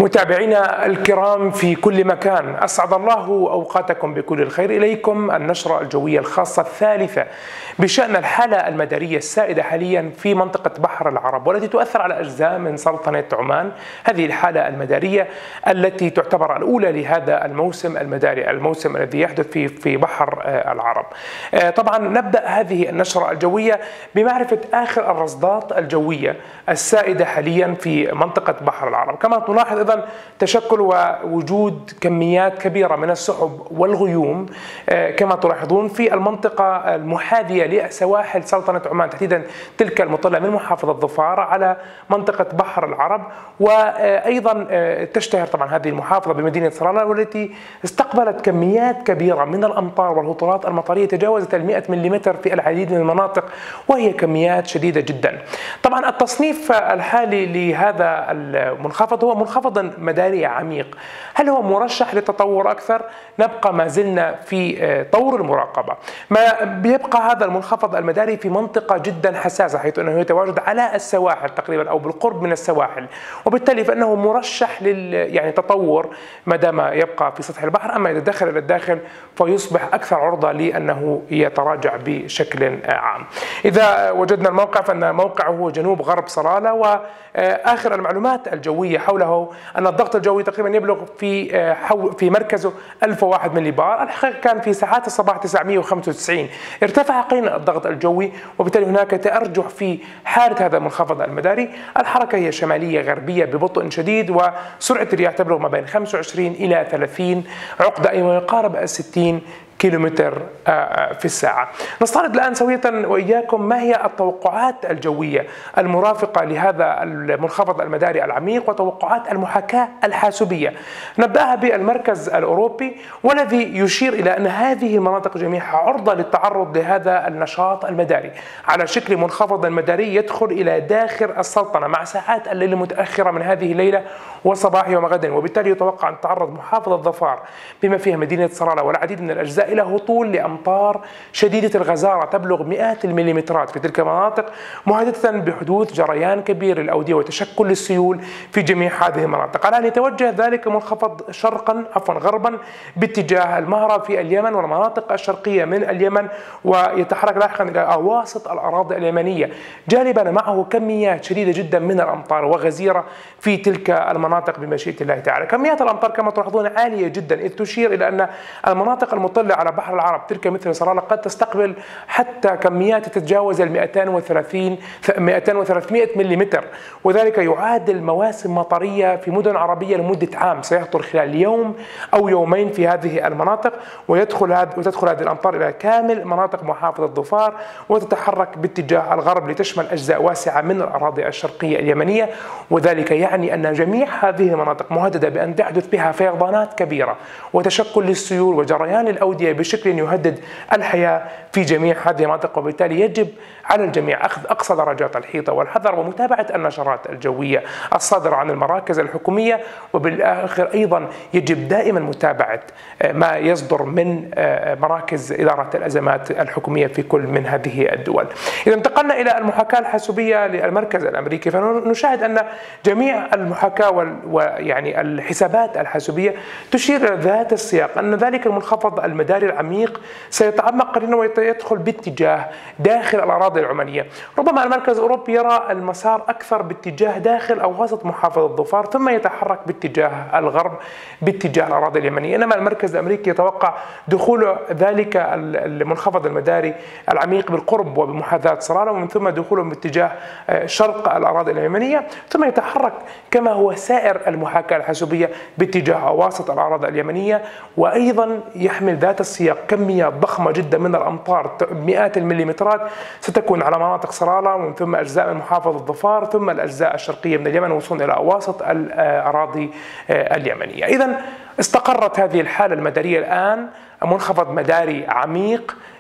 متابعينا الكرام في كل مكان، أسعد الله أوقاتكم بكل الخير. إليكم النشرة الجوية الخاصة الثالثة بشأن الحالة المدارية السائدة حاليا في منطقة بحر العرب، والتي تؤثر على أجزاء من سلطنة عمان. هذه الحالة المدارية التي تعتبر الأولى لهذا الموسم المداري، الموسم الذي يحدث في بحر العرب. طبعا نبدأ هذه النشرة الجوية بمعرفة آخر الرصدات الجوية السائدة حاليا في منطقة بحر العرب. كما نلاحظ أيضا تشكل ووجود كميات كبيرة من السحب والغيوم كما تلاحظون في المنطقة المحاذية لسواحل سلطنة عمان، تحديدا تلك المطلة من محافظة ظفار على منطقة بحر العرب. وأيضا تشتهر طبعا هذه المحافظة بمدينة صلالة، والتي استقبلت كميات كبيرة من الأمطار والهطولات المطرية تجاوزت 100 ملم في العديد من المناطق، وهي كميات شديدة جدا. طبعا التصنيف الحالي لهذا المنخفض هو منخفض مداري عميق. هل هو مرشح للتطور أكثر؟ نبقى ما زلنا في طور المراقبة. ما بيبقى هذا المنخفض المداري في منطقة جدا حساسة، حيث أنه يتواجد على السواحل تقريبا أو بالقرب من السواحل، وبالتالي فإنه مرشح يعني تطور ما دام يبقى في سطح البحر. أما إذا دخل إلى الداخل فيصبح أكثر عرضة لأنه يتراجع بشكل عام. إذا وجدنا الموقع فإن موقعه هو جنوب غرب صلالة، وآخر المعلومات الجوية حوله أن الضغط الجوي تقريبا يبلغ في مركزه 1001 ملي بار. الحقيقة كان في ساعات الصباح 995 ارتفع قينا الضغط الجوي، وبالتالي هناك تأرجح في حالة هذا المنخفض المداري. الحركة هي شمالية غربية ببطء شديد، وسرعة الرياح تبلغ ما بين 25 إلى 30 عقدة، أي ما يقارب 60 كيلومتر في الساعة. نستعرض الآن سوية وإياكم ما هي التوقعات الجوية المرافقة لهذا المنخفض المداري العميق وتوقعات المحاكاة الحاسوبية. نبدأها بالمركز الأوروبي، والذي يشير إلى أن هذه المناطق جميعها عرضة للتعرض لهذا النشاط المداري على شكل منخفض مداري يدخل إلى داخل السلطنة مع ساعات الليل المتأخرة من هذه الليلة وصباح يوم غد، وبالتالي يتوقع أن تتعرض محافظة ظفار بما فيها مدينة صلالة والعديد من الأجزاء إلى هطول لأمطار شديدة الغزارة تبلغ مئات المليمترات في تلك المناطق، مهددة بحدوث جريان كبير للأودية وتشكل السيول في جميع هذه المناطق. الآن يتوجه ذلك منخفض غربا باتجاه المهرة في اليمن والمناطق الشرقية من اليمن، ويتحرك لاحقا إلى أواسط الأراضي اليمنية، جالبا معه كميات شديدة جدا من الأمطار وغزيرة في تلك المناطق بمشيئة الله تعالى. كميات الأمطار كما تلاحظون عالية جدا، إذ تشير إلى أن المناطق المطلة على بحر العرب تلك مثل صلالة قد تستقبل حتى كميات تتجاوز 200 و300 ملم، وذلك يعادل مواسم مطرية في مدن عربية لمدة عام سيهطل خلال يوم أو يومين في هذه المناطق. وتدخل هذه الأمطار إلى كامل مناطق محافظة ظفار، وتتحرك باتجاه الغرب لتشمل أجزاء واسعة من الأراضي الشرقية اليمنية، وذلك يعني أن جميع هذه المناطق مهددة بأن تحدث بها فيضانات كبيرة وتشكل للسيول وجريان الأودية بشكل يهدد الحياة في جميع هذه المناطق. وبالتالي يجب على الجميع أخذ أقصى درجات الحيطة والحذر ومتابعة النشرات الجوية الصادرة عن المراكز الحكومية، وبالآخر أيضا يجب دائما متابعة ما يصدر من مراكز إدارة الأزمات الحكومية في كل من هذه الدول. إذا انتقلنا إلى المحاكاة الحاسوبية للمركز الأمريكي، فنشاهد أن جميع المحاكاة ويعني الحسابات الحاسوبية تشير إلى ذات السياق، أن ذلك المنخفض المداري العميق سيتعمق قليلا ويدخل باتجاه داخل الأراضي العمانية. ربما المركز الأوروبي يرى المسار أكثر باتجاه داخل أو وسط محافظة ظفار، ثم يتحرك باتجاه الغرب باتجاه الأراضي اليمنية. إنما المركز الأمريكي يتوقع دخول ذلك المنخفض المداري العميق بالقرب وبمحاذاة صلالة، ومن ثم دخوله باتجاه شرق الأراضي اليمنية، ثم يتحرك كما هو سائر المحاكاة الحاسوبية باتجاه أواسط الأراضي اليمنية. وأيضا يحمل ذات السياق كميات ضخمة جدا من الأمطار مئات المليمترات ستكون على مناطق صلالة، ومن ثم أجزاء من محافظة ظفار، ثم الأجزاء الشرقية من اليمن، وصولا إلى أواسط الأراضي اليمنية. إذن استقرت هذه الحالة المدارية الآن، منخفض مداري عميق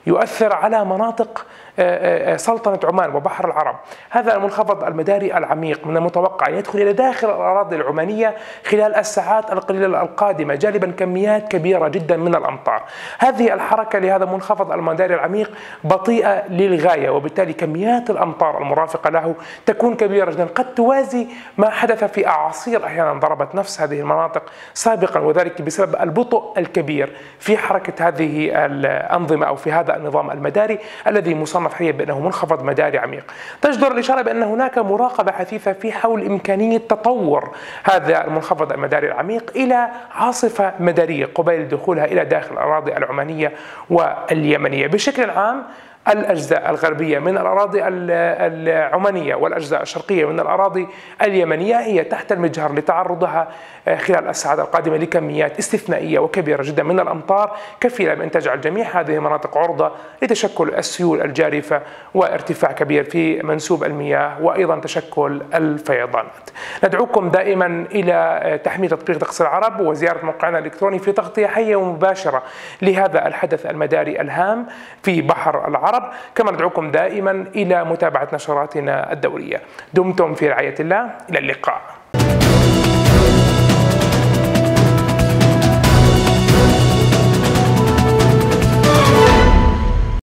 يؤثر على مناطق سلطنة عمان وبحر العرب. هذا المنخفض المداري العميق من المتوقع أن يدخل إلى داخل الأراضي العمانية خلال الساعات القليلة القادمة، جالبا كميات كبيرة جدا من الأمطار. هذه الحركة لهذا المنخفض المداري العميق بطيئة للغاية، وبالتالي كميات الأمطار المرافقة له تكون كبيرة جدا، قد توازي ما حدث في أعاصير أحيانا ضربت نفس هذه المناطق سابقا، وذلك بسبب البطء الكبير في حركة هذه الأنظمة أو في هذا النظام المداري الذي مصنف حاليا بأنه منخفض مداري عميق. تجدر الإشارة بأن هناك مراقبة حثيثة في حول إمكانية تطور هذا المنخفض المداري العميق إلى عاصفة مدارية قبيل دخولها إلى داخل الأراضي العمانية واليمنية. بشكل عام الأجزاء الغربية من الأراضي العمانية والأجزاء الشرقية من الأراضي اليمنية هي تحت المجهر لتعرضها خلال الساعات القادمة لكميات استثنائية وكبيرة جدا من الأمطار، كفيلة بأن تجعل جميع هذه المناطق عرضة لتشكل السيول الجارفة وارتفاع كبير في منسوب المياه وأيضا تشكل الفيضانات. ندعوكم دائما إلى تحميل تطبيق طقس العرب وزيارة موقعنا الإلكتروني في تغطية حية ومباشرة لهذا الحدث المداري الهام في بحر العرب. كما ندعوكم دائما إلى متابعة نشراتنا الدورية. دمتم في رعاية الله، إلى اللقاء.